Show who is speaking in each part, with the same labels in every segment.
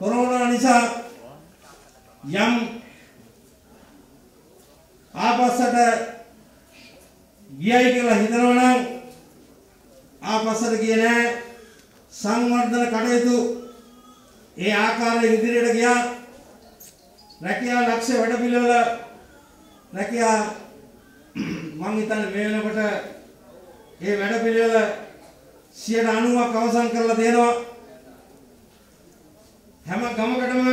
Speaker 1: Corona නිසා යම් ආපස්සට ගියයි කියලා හිතනවා නම් ආපස්සට ගියේ නැහැ. සංවර්ධන කටයුතු ඒ ආකාරයෙන් ඉදිරියට ගියා. රැකියා ලක්ෂ වැඩ පිළිවෙල රැකියා මං හිතන්නේ මේ වෙනකොට ඒ වැඩ පිළිවෙල 90% අවසන් කරලා දෙනවා. හැම ගමකටම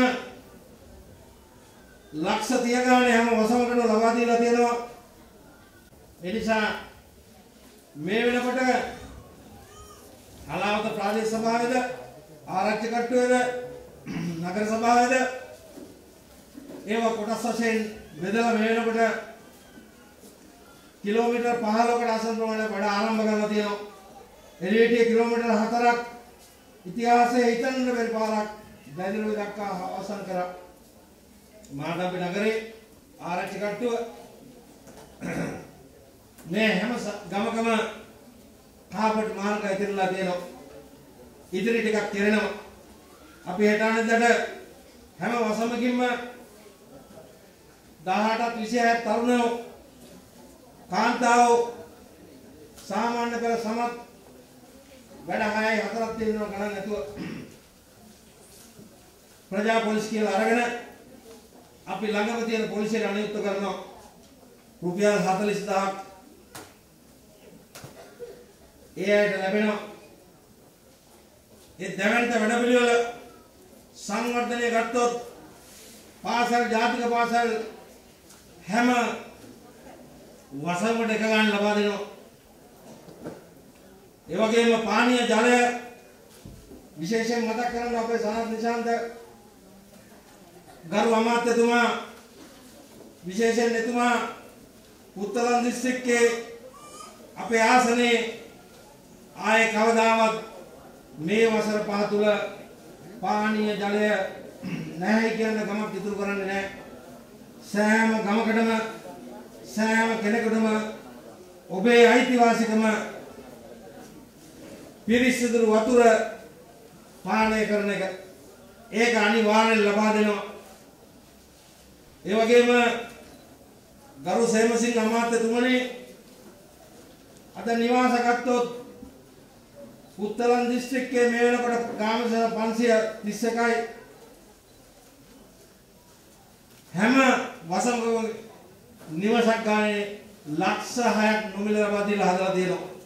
Speaker 1: ලක්ෂ 30 ගානේ හැම වසමකටම ලබා දීලා තියෙනවා. ඒ නිසා මේ වෙනකොට හලාවත ප්‍රාදේශ සභාවේද ආරක්ෂක කට්ටුවේද නගර සභාවේද ඒව කොටස් වශයෙන් බෙදලා මේ වෙනකොට කිලෝමීටර් 15කට ආසන්න ප්‍රමාණයක් වැඩ ආරම්භ කරලා තියෙනවා. එළියට කිලෝමීටර් 4ක් ඉතිහාසයේ හිතන්න බැරි පාරක් දැදිරුව දක්වා අවසන් කරා. මාදම්පි නගරේ ආරක්ෂක කට්ටුව මේ හැම ගමකම කාපට් මාර්ග ඉදිරියලා තියෙනවා. ඉදිරි ටිකක් කෙරෙනවා. අපි හෙට අනිද්දාට හැම වසමකින්ම 18ත් 26ත් තරුණයෝ කාන්තාවෝ සාමාන්‍ය පෙළ සමත් වැඩ 6යි 4ක් තියෙනවා ගණන් නැතුව ප්‍රජා පොලිස් කියලා අරගෙන අපි ළඟම තියෙන පොලිසියට අනුයුක්ත කරනවා. රුපියල් 40000ක් එයාට ලැබෙනවා. ඒ දැවැන්ත වැඩ පිළිවෙල සංවර්ධනය ගත්තොත් පාසල් ජාතික පාසල් හැම වසමකට එක ගන්න ලබා දෙනවා. ඒ වගේම පානීය ජලය විශේෂයෙන් මතක් කරන්න අපේ සනත් නිශාන්ත ගරු අමාත්‍යතුමා විශේෂයෙන් එතුමා උත්තර දිස්ත්‍රික්කයේ අපේ ආසනයේ ආයේ කවදාවත් මේ වසර 5 තුල පානීය ජලය නැහැ කියන ගමක් ඉතුරු කරන්නේ නැහැ. සෑම ගමකටම සෑම කෙනෙකුටම ඔබේ අයිතිවාසිකම පිරිසිදු වතුර පානය කරන එක ඒක අනිවාර්යෙන් ලබා දෙනවා. ඒ වගේම ගරු සේමසිංහ අමාත්‍යතුමනි අද නිවාස ගත්තොත් උත්තර දිස්ත්‍රික්කයේ මේ වෙනකොට ගාමසන 531යි හැම වසමක නිවසක් ගානේ ලක්ෂ 6ක් නොමිල ලබා දීලා හදලා තියෙනවා.